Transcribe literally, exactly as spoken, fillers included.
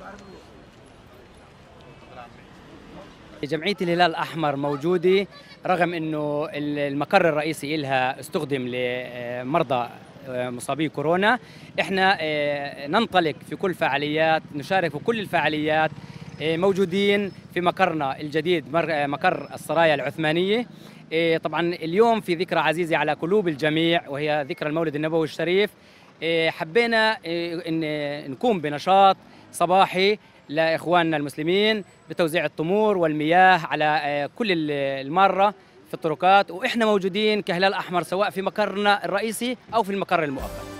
جمعية الهلال الأحمر موجودة رغم أنه المقر الرئيسي لها استخدم لمرضى مصابي كورونا. احنا ننطلق في كل فعاليات، نشارك في كل الفعاليات، موجودين في مقرنا الجديد مقر السرايا العثمانية. طبعا اليوم في ذكرى عزيزة على قلوب الجميع وهي ذكرى المولد النبوي الشريف. حبينا ان نقوم بنشاط صباحي لاخواننا المسلمين بتوزيع التمور والمياه على كل المارة في الطرقات، واحنا موجودين كهلال احمر سواء في مقرنا الرئيسي او في المقر المؤقت.